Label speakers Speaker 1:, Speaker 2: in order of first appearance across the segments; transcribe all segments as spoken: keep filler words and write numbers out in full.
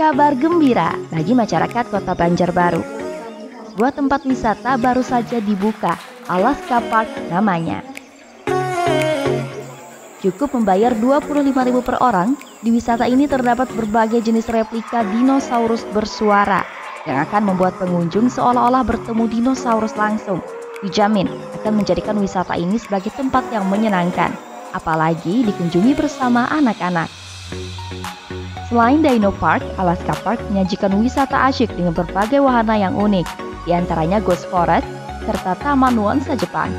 Speaker 1: Kabar gembira bagi masyarakat Kota Banjarbaru. Sebuah tempat wisata baru saja dibuka, Alaska Park namanya. Cukup membayar dua puluh lima ribu rupiah per orang, di wisata ini terdapat berbagai jenis replika dinosaurus bersuara yang akan membuat pengunjung seolah-olah bertemu dinosaurus langsung. Dijamin akan menjadikan wisata ini sebagai tempat yang menyenangkan, apalagi dikunjungi bersama anak-anak. Selain Dino Park, Alaska Park menyajikan wisata asyik dengan berbagai wahana yang unik, diantaranya Ghost Forest serta Taman Nuansa Jepang.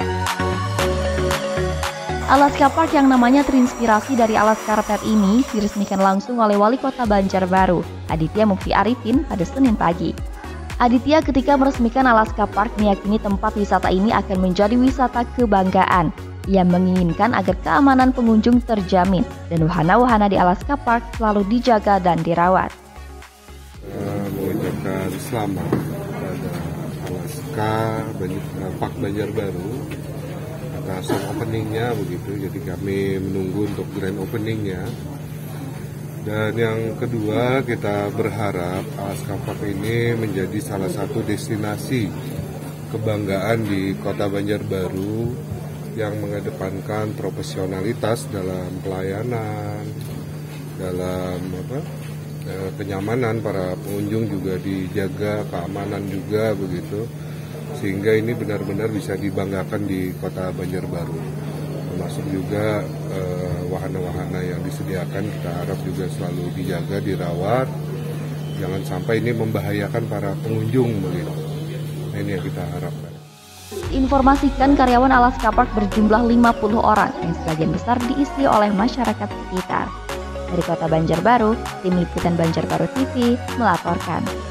Speaker 1: Alaska Park yang namanya terinspirasi dari alas karpet ini diresmikan langsung oleh Wali Kota Banjarbaru, Aditya Mukti Arifin pada Senin pagi. Aditya ketika meresmikan Alaska Park meyakini tempat wisata ini akan menjadi wisata kebanggaan. Ia menginginkan agar keamanan pengunjung terjamin dan wahana-wahana di Alaska Park selalu dijaga dan dirawat.
Speaker 2: Uh, mengucapkan selamat pada Alaska Park Banjarbaru atas soft openingnya begitu. Jadi kami menunggu untuk grand openingnya. Dan yang kedua, kita berharap Alaska Park ini menjadi salah satu destinasi kebanggaan di Kota Banjarbaru yang mengedepankan profesionalitas dalam pelayanan, dalam apa, eh, kenyamanan para pengunjung juga dijaga, keamanan juga begitu, sehingga ini benar-benar bisa dibanggakan di Kota Banjarbaru. Termasuk juga eh, wahana-wahana yang disediakan kita harap juga selalu dijaga, dirawat, jangan sampai ini membahayakan para pengunjung begitu. Nah, ini yang kita harapkan.
Speaker 1: Diinformasikan karyawan Alaska Park berjumlah lima puluh orang yang sebagian besar diisi oleh masyarakat sekitar. Dari Kota Banjarbaru, Tim Liputan Banjarbaru T V melaporkan.